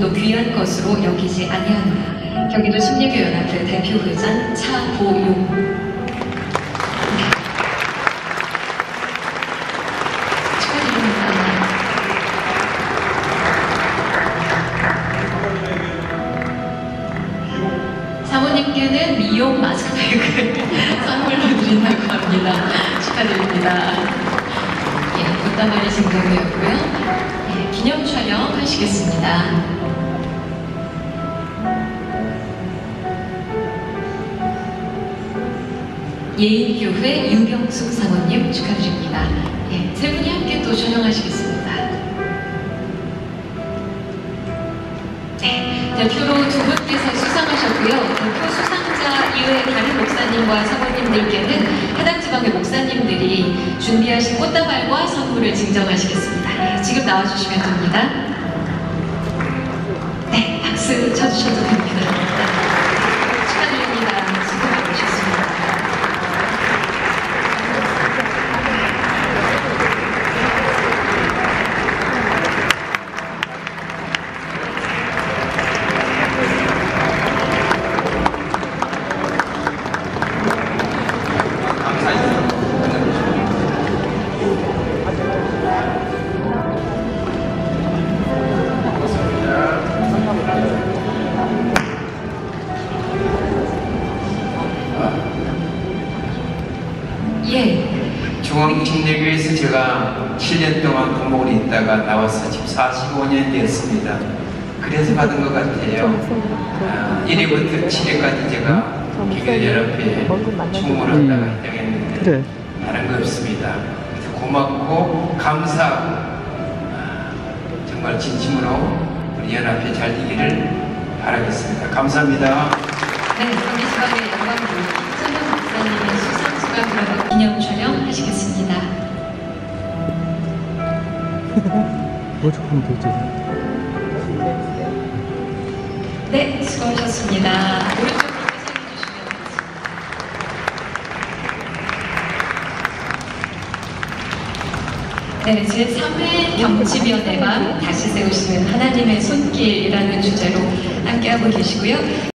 또 귀한 것으로 여기지 아니하노라. 경기도 심리교연합회 대표회장 차보용. 사모님께는 미용 마스크팩을 선물로 드린다고 합니다. 축하드립니다. 예, 꽃다발이 증정되었고요. 예, 기념 촬영 하시겠습니다. 예인교회 유병숙 사모님 축하드립니다. 예, 세 분이 함께 또 촬영하시겠습니다. 대표로 두 분께서 수상하셨고요. 대표 수상자 이외의 다른 목사님과 사모님들께는 해당 지방의 목사님들이 준비하신 꽃다발과 선물을 증정하시겠습니다. 지금 나와주시면 됩니다. 네, 박수 쳐주셔도 됩니다. 축하드립니다. 수고 많으셨습니다. 중앙침례교회에서 제가 7년 동안 공복을 있다가 나와서 지금 45년 되었습니다. 그래서 받은 것 같아요. 1회부터 7회까지 제가 기교연합회에 총무를 하다가 했는데 다른 거 없습니다. 그래서 고맙고 감사하고 정말 진심으로 우리 연합회 잘 되기를 바라겠습니다. 감사합니다. 네, 여기 지방의 영광으로 김선영 목사님의 수상수감으로 기념 촬영 하시겠습니다. 뭐 조금 되지? 네, 수고하셨습니다. 오른쪽으로 네, 제3회 경칩연의 밤 다시 세우시는 하나님의 손길이라는 주제로 함께하고 계시고요.